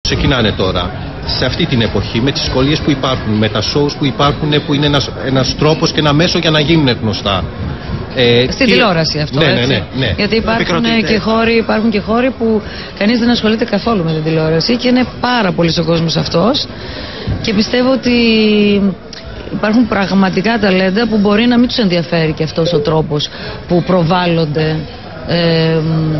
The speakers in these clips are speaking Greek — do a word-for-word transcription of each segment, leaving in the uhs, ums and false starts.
Ξεκινάνε τώρα σε αυτή την εποχή με τις δυσκολίες που υπάρχουν, με τα shows που υπάρχουν, που είναι ένας, ένας τρόπος και ένα μέσο για να γίνουν γνωστά. Ε, Στη τι... τηλεόραση αυτό, ναι, έτσι. Ναι, ναι, ναι. Γιατί υπάρχουν και, χώροι, υπάρχουν και χώροι που κανείς δεν ασχολείται καθόλου με την τηλεόραση και είναι πάρα πολύ ο κόσμος αυτός και πιστεύω ότι υπάρχουν πραγματικά ταλέντα που μπορεί να μην τους ενδιαφέρει και αυτός ο τρόπος που προβάλλονται ε,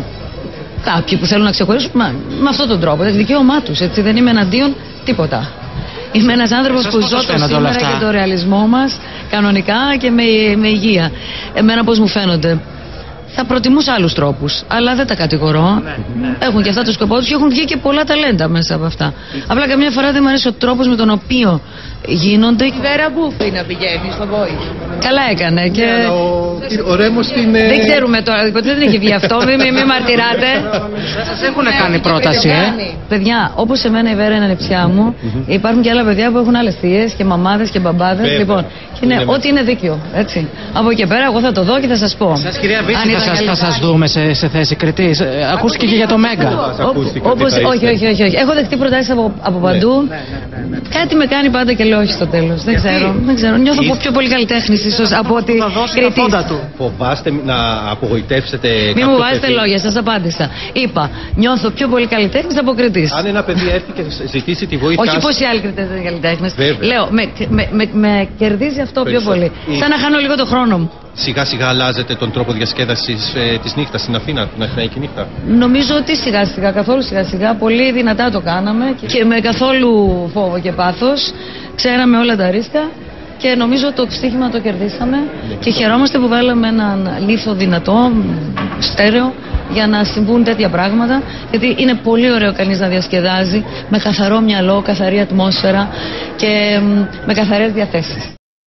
κάποιοι που θέλουν να ξεχωρίσουν με, με αυτόν τον τρόπο. Είναι δικαίωμά τους, έτσι, δεν είμαι εναντίον τίποτα. Είμαι ένας άνθρωπος που ζω το σήμερα και το ρεαλισμό μας κανονικά και με, με υγεία. Εμένα πώς μου φαίνονται. Θα προτιμούσα άλλους τρόπους, αλλά δεν τα κατηγορώ. Ναι, ναι. Έχουν και αυτά το σκοπό τους και έχουν βγει και πολλά ταλέντα μέσα από αυτά. Απλά καμιά φορά δεν μου αρέσει ο τρόπος με τον οποίο γίνονται. Η Βέρα Μπούφη να πηγαίνει στο Voice. Καλά έκανε. Και... Ναι, ο, ο Ρέμος την... Δεν ξέρουμε τώρα, δεν έχει βγει αυτό, μην μη, μη μαρτυράτε. Σας έχουν κάνει πρόταση, ε. Παιδιά, όπως εμένα η Βέρα είναι ανεψιά μου, mm-hmm. υπάρχουν και άλλα παιδιά που έχουν άλλες θείες και μαμάδες και μπαμπάδες. Βέβαια. Λοιπόν, και είναι ό,τι είναι δίκιο. Έτσι. Από εκεί και πέρα, εγώ θα το δω και θα σας πω. Σας, κυρία Βύση, θα σας, θα σας δούμε σε, σε θέση κριτής. Ε, ακούστηκε και για το Μέγκα. Όπως, όχι, όχι, όχι, όχι. Έχω δεχτεί προτάσεις από, από παντού. Ναι, ναι, ναι, ναι. Κάτι με κάνει πάντα και λέω όχι στο τέλος. Δεν ξέρω, δεν ξέρω. Νιώθω Είσαι... πιο πολύ καλλιτέχνης ίσως από ότι κριτής. Φοβάστε να απογοητεύσετε. Μην μου βάζετε λόγια, σας απάντησα. Είπα, νιώθω πιο πολύ καλλιτέχνης από κριτής. Αν ένα παιδί έρθει και ζητήσει τη βοήθειά σας. Όχι πως οι άλλοι κριτές δεν είναι καλλιτέχνες. Λέω, με, με, με, με κερδίζει αυτό πιο πολύ. Σαν να χάνω λίγο το χρόνο μου. Σιγά σιγά αλλάζετε τον τρόπο διασκέδασης ε, της νύχτας στην Αθήνα, την Αθηναϊκή νύχτα. Νομίζω ότι σιγά σιγά, καθόλου σιγά σιγά, πολύ δυνατά το κάναμε και με καθόλου φόβο και πάθος. Ξέραμε όλα τα ρίσκα και νομίζω το στοίχημα το κερδίσαμε ναι, και χαιρόμαστε που βάλαμε έναν λίθο δυνατό, στέρεο, για να συμβούν τέτοια πράγματα, γιατί είναι πολύ ωραίο κανείς να διασκεδάζει με καθαρό μυαλό, καθαρή ατμόσφαιρα και με καθαρές διαθέσεις.